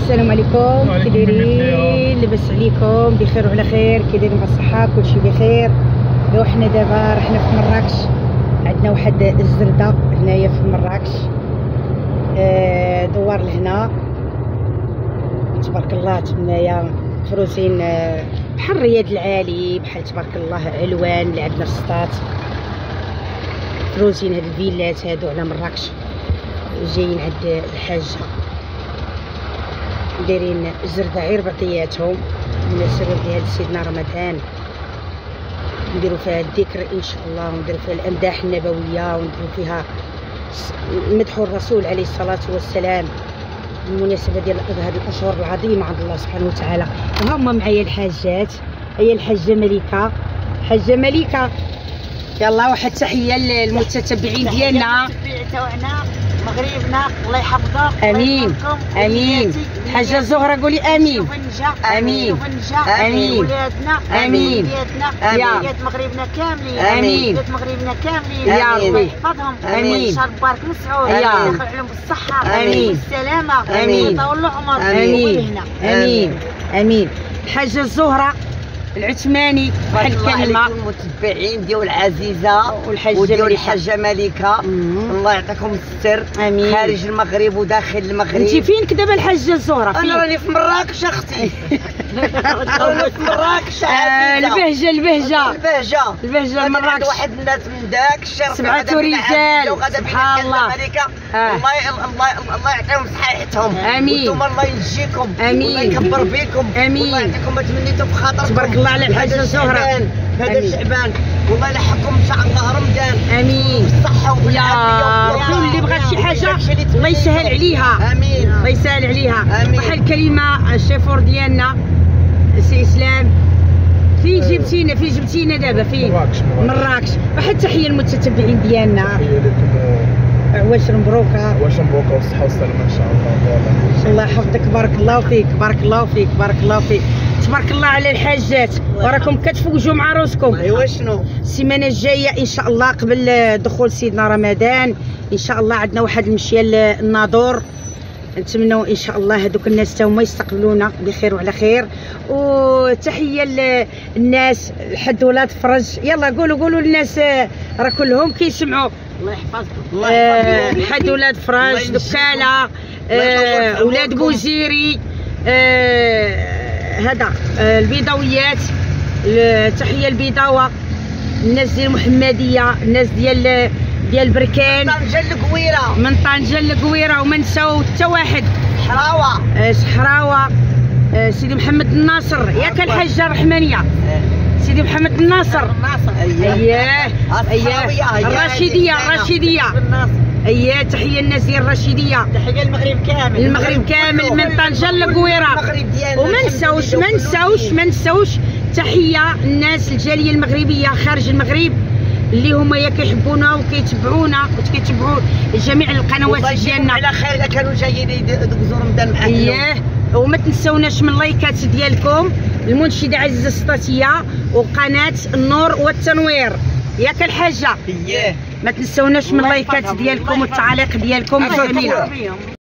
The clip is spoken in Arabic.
السلام عليكم، كي دايرين؟ لاباس عليكم؟ بخير وعلى خير؟ كي دايرين مع الصحه؟ كلشي بخير. ايوا حنا دابا رحنا في مراكش، عندنا واحد الزرده هنايا في مراكش، دوار لهنا تبارك الله تمايا مفروسين بحال الرياض العالي، بحال تبارك الله علوان اللي عندنا في السطات، مفروسين هاد الفيلات هادو على مراكش، جايين عند الحاجه دايرين الزرده غير بعطياتهم بالنسبه لهاد سيدنا رمضان، نديرو فيها الذكر ان شاء الله، ونديرو فيها الامداح النبويه، ونديرو فيها مدحوا الرسول عليه الصلاه والسلام بالمناسبه ديال هذه الاشهر العظيمه عند الله سبحانه وتعالى. هما معايا الحاجات، هي الحاجه ملكه، حاجه ملكه، يلا واحد تحيه للمتتبعين ديالنا تاعنا مغربنا، الله يحفظك. امين امين. حاجه زهره قولي امين امين امين. ولادنا امين ولاد مغربنا كاملين، امين ولاد مغربنا كاملين يا ربي الله يحفظهم. امين. شهر مبارك مسعود، يدخل عليهم بالصحه امين والسلامه، امين طول العمر امين امين امين. حاجه زهره العثماني واحد الكلمه المتبعين ديال العزيزه والحاجه الحاجه ملكه، الله يعطيكم الستر. امين. خارج المغرب وداخل المغرب. انت فينك دابا الحاجه زهره؟ انا راني في مراكش اختي. راني في مراكش البهجه البهجه البهجه البهجه مراكش، واحد الناس من داك الشرق 7 رجال سبحان الله. ملكه الله يعطيهم صحيحتهم. امين. وانتم الله ينجيكم، امين. الله يكبر بكم، امين. والله يعطيكم ما تمنيتوا بخاطركم. تبارك الله على الحاجه زهره. هذا شعبان والله يلحقكم ان شاء الله رمضان. امين. بالصحه يا والعافيه. ربي اللي بغات شي حاجه الله يسهل عليها. امين. الله يسهل عليها. امين. واحد الكلمه الشيفور ديالنا سي اسلام، فين جبتينا دابا فين؟ مراكش. واحد التحيه للمتتبعين ديالنا. تحيه لكم، واش مبروكه والصحه والسلامه ان شاء الله. الله يحفظك، بارك الله فيك، بارك الله فيك، بارك الله فيك، تبارك الله على الحاجات، وراكم كتفوجوا مع روسكم. ايوا شنو السيمانه الجايه ان شاء الله قبل دخول سيدنا رمضان ان شاء الله عندنا واحد المشيه للناظور، نتمنوا ان شاء الله هذوك الناس تا هما يستقبلونا بخير وعلى خير. وتحيه للناس لحد ولاد فرج، يلا قولوا للناس راه كلهم كيسمعوا. الله يحفظكم. لحد ولاد فرج، دكاله، ولاد بوزيري، هذا البيضاويات، تحيه البيضاوه، الناس ديال المحمديه، الناس ديال بركان، طنجه القويره، من طنجه القويره، وما نساو حتى واحد، صحراوه، سيدي محمد الناصر، ياك الحاجه الرحمانيه، سيدي محمد الناصر، اييه الرشيديه، اييه تحيه الناس ديال الرشيديه، تحيه المغرب كامل من طنجه للقويره. وما نساوش تحيه الناس الجاليه المغربيه خارج المغرب اللي هما كيحبونا وكيتبعونا وكيتبعوا جميع القنوات ديالنا على خير اذا كانوا جايين يدوزوا رمضان معانا. اييه. وما تنساوناش من اللايكات ديالكم، المنشده عزيزه السطاتيه وقناه النور والتنوير، ياك الحاجه. اييه. ما تنساوناش من اللايكات ديالكم والتعاليق ديالكم الجميله.